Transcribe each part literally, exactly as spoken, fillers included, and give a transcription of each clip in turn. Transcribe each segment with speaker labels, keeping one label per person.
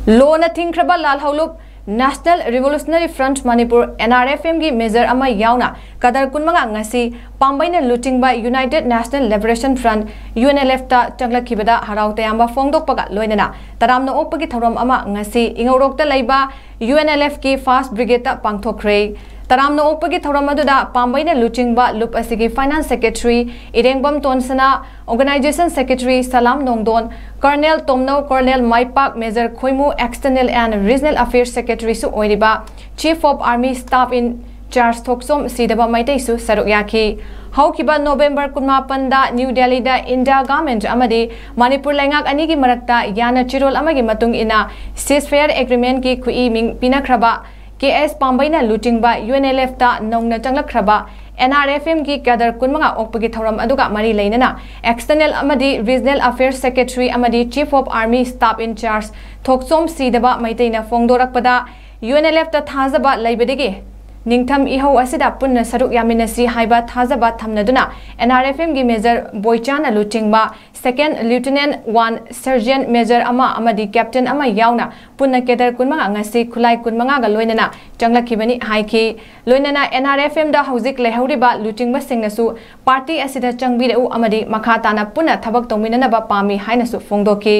Speaker 1: लोना थिंख्रबा लालहौलुप National Revolutionary Front Manipur N R F M की मेजर अमा यावना कदर कुनमंगा ngasi पांबाइना लुटिंगबा United National Liberation Front U N L F ता चंगलखिबदा हराव तयाम्बा फोंगदोकपगा लोइनना तरामना ओकपगी थौरम अमा ngasi इंगौरोकता लैबा यू एन एल एफ की फास्ट ब्रिगेड ता पांगथोखरे तरामना ओकपगी थौरम अदुदा पांबाइना लुटिंगबा लुप असिगी finance secretary Irengbam Tonsana organisation secretary Salam Nongdon colonel Tomno colonel Maipak major Khoimu external and regional affairs secretary सु ओइरिबा chief of army staff in charge Thoksom सीदबा मैतैसु सरुक याखी हौकिबा नवंबर कुनमापन दा न्यू दिल्ली दा इंडिया गवर्नमेंट अमदी मणिपुर लैंगाक अनी की मरक्ता याना चिरोल अमगी मतुंग इना सीजफायर एग्रीमेंट की खुई मिंग पिनाख्रबा के एस पांबाइना लुटिंगबा यू एन एल एफ ता नौना चंगलख्रबा एन आर एफ एम की कदर कुनमंगा ओकपगी थौरम अदुगा मरी लेनना एक्सटर्नल अमदी रीजनल अफेयर्स सेक्रेटरी अमदी chief of army staff in charge Thoksom सीदबा मैतैना फोंगदोरकपदा यू एन एल एफ ता थाजबा लैबदगी निंगथम इहौ असिदा पुन्ना सरुक यामिनसी हाइबा थाजबा थमनदुना एन आर एफ एम की मेजर बोइचाना लुटिंगबा second lieutenant one surgeon major अमा अमदी कैप्टन अमा यावना पुन्ना केदर कुनमंगा ngasi खुलाई कुनमंगा गा लोइनना चंगलखिबनी हाइखि लोइनना एन आर एफ एम दा हौजिक लेहौरिबा लुटिंगबा सिंगनसु पार्टी असिदा चंगबिरउ अमदी मखा ताना पुन्ना थबक तौमिननबा पामी हाइनसु फोंगदोखि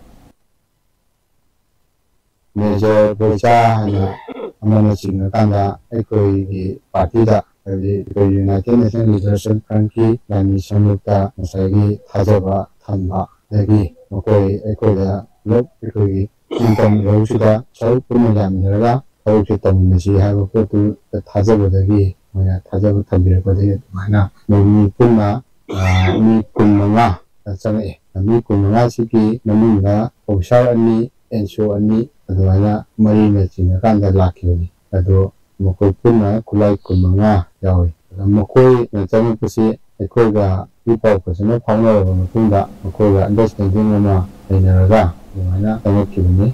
Speaker 2: मेजर बोइचा अमना सिंह कांदा एकोई पार्टी दा यूनाइटेड नेशनल लिबरेशन फ्रंट की यानी संयुक्त मसाई थाजबा थम्बा दगी मकोई एकोदा लोक एकोई इंकम रोसिदा सौ पुन यामिनरगा थौसे तमनसी हाबो पोतु थाजबदगी मोया थाजब थबिरबदगी माना मोनी पुन्ना मी कुनमंगा चंगे मी कुनमंगा सिकी मनुंगा ओसार अनि एनसो अनि अदवाना मरी में चिन्ह कांदा लाखिबनी अदो मकोई पुन्ना खुलाई कुनमंगा यावे मकोई नचंग पसी एकोगा इपाव पसनो फाउनरबा मतुंगा मकोगा अंडरस्टैंडिंग अमा लेनरगा अदवाना तमकिबनी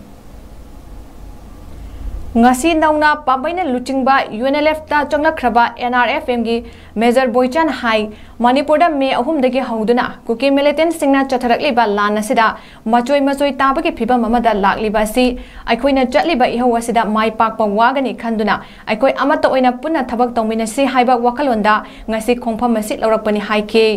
Speaker 1: ngasi nauna pambaina lutingba U N L F ta changlakraba N R F M gi Major Boichan Hai Manipur da me ahum dagi hauduna kuki militant singna chatharakliba lan asida machoi machoi tabagi phibam amada lakliba si aikoina chatliba iho asida mai pakpa wagani khanduna aikoi amata oina punna thabak tawmina si haiba wakalonda ngasi khongpham masit laurakpani haike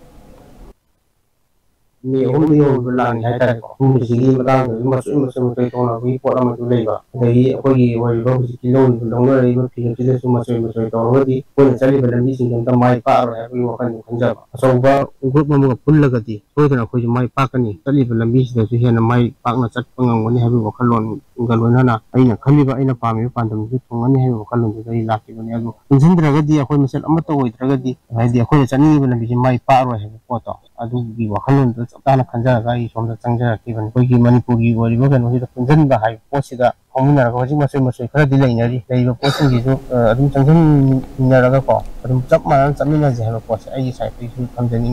Speaker 3: mi hum ni hum lan hai ta hum sigi matang ma su ma su tai tona wi pot ama tu leiba dai akoi gi wai ro si kilon dongna rei ma phi ti su ma su ma su to ro di pun chali balam bi sing ta mai pa ro wi wa kan khanja so ba group ma pun la ga di so ta khoi mai pa kan ni chali balam bi si su hena mai pa na chat pangang ni ha bi wa khalon galon na aina khaliba aina pa me pandam ju thongani ha wa khalon ju dai la ki ni adu injindra ga di akoi misal amma to oi tra ga di hai di akoi chani balam bi mai pa ro ha po to adu gi wa khalon ताना खंजा गाई सोमदा चंगजा किबन कोई मणिपुरी वरिबो कनो हिदा पुंजन बा high पोसिदा होमिना रगा हजि मसै मसै खरा दिलै नरि लेबो पोसिन गिजु अदुम चंगजन मिनरगा को अदुम चप मान चमिना जे हेबो पोस आई साइड पे थमजनि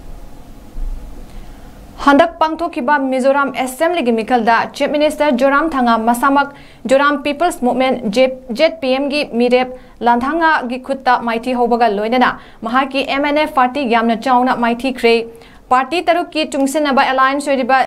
Speaker 1: हंदक पांगथोखिबा मिजोराम असेंबली की मिखलदा चीफ मिनिस्टर जोराम थांगा मसामक Zoram People's Movement Z P M की मिरेप लांथांगा की खुत्ता माइथी होबगा लोइनना महा की एम एन एफ पार्टी यामना चाउना माइथी ख्रे पार्टी तरुक की चुंगसिनबा अलायंस ओइरिबा